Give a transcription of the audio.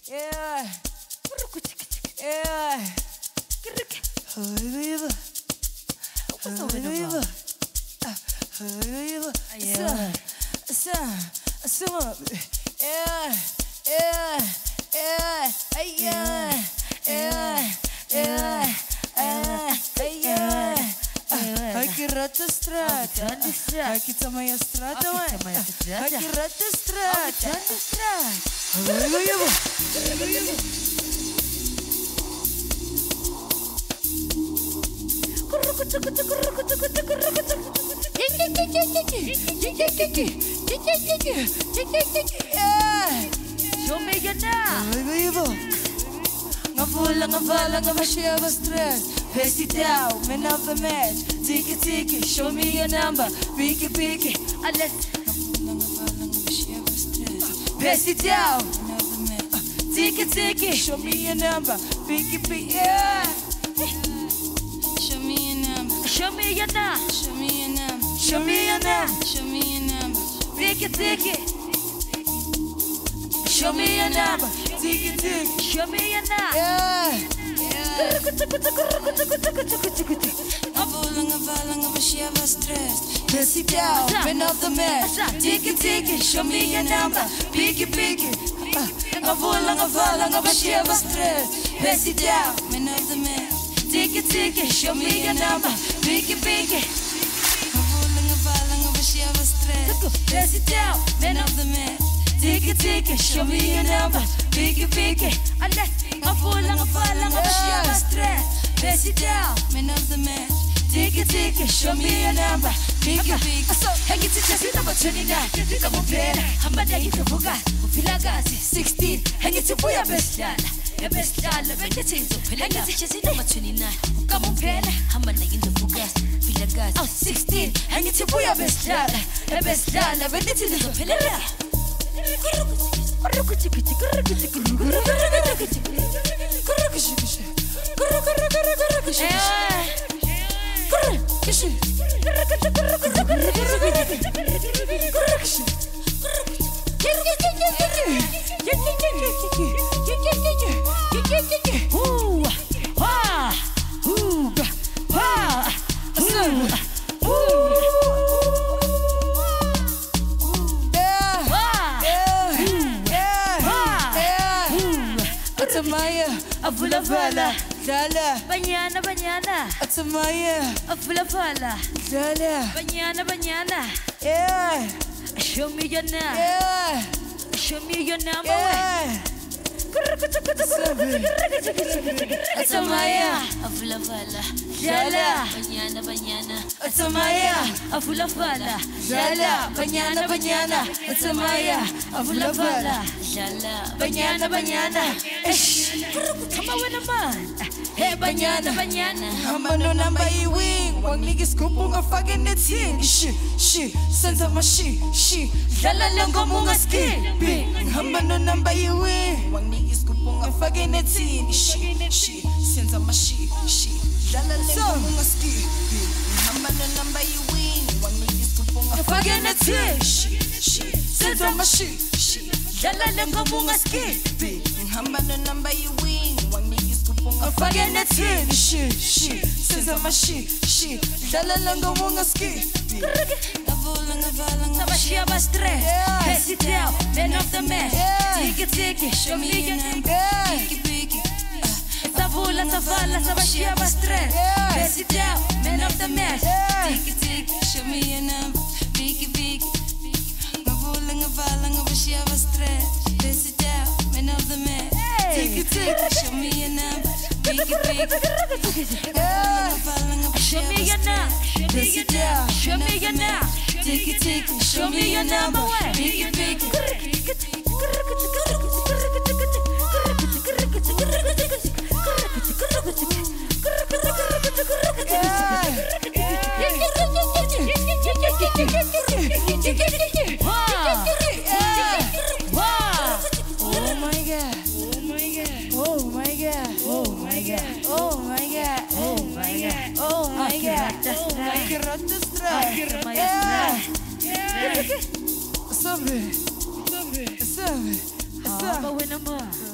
Yeah. Yeah. Viva. Viva. Viva. Yeah. Yeah. Yeah. Yeah. Yeah. Yeah. Yeah. Aqui rata estrada, aqui também a estrada, aqui rata estrada. Show me your now. Ngavala, ngabashiya stress. Pass it down, man of the match. Tiki, show me your number. Piki, pass it down. Tiki, show me your number. Piki, yeah. Show me your number. Show me your now. Show me your number. Show me your number. Show me your number. Tiki, show me your number. Tiki, Show me your now. yeah. Ngavala, ngabashiya stressed. Pass it down, man of the match. Tiki, show me your number. Piki, ngavala, ngabashiya stress. Pass it down, Man of the man. tiki, show me your number. Piki, Ngavala, ngabashiya stressed. pass it down, man of the match. Tiki, show me your number. Piki, ngavala, ngabashiya stress. Pass it down, Man of the man. tiki, show me your number. Piki, hang it to number 29. Come on, play. I'm a day to forget. Filagazi 16. Hang it to for your best lad. Your best lad, make it into Filagazi number 29. Come on, play. I'm a day to forget. Filagazi 16. Hang it to for your best lad. Your best lad, make it into Filagazi. Afula, Dala, Banyana. Atamaya, Afula, Dala, Banyana. yeah, Show me your now. yeah, Show me your number. yeah. Atamaya, Afula, Dala, Banyana. Atamaya, Afula, Dala, Banyana, Atamaya, Afula, Shala. Banyana, Come on, with a man. hey, Banyana. Banyana. Mano namba iwing, wang niggas kupong a fucking netin. She, senza ma she. Dala lang ko mga skin. Mano namba iwing, wang niggas kupong a fucking netin. She, senza ma she. Dala lang ko mga skin. Mano namba iwing, wang niggas kupong a fucking netin. She, senza ma she. Dala lang ko mga skin. Mano namba iwing, wang niggas kupong a fucking netin. She, senza ma she. Dala lang ko mga skin. Ngavala, Sabashia Bastre. Yeah. Pass it down. Man of the man. Yeah. Tiki. Show me your number. Yeah. Piki. Sabula, Sabashia Bastre. Yeah. Pass it down. Man of the man. Yeah. Tiki, show me your number. Piki. Ngavala, ngabashiya stressed. Pass it down. Man of the man. Hey. Tiki, show me your number. Piki. Yeah. Show me your now. Pass it down. Show me your now. Tiki, show me your number. Sabi. Sabi. Sabi.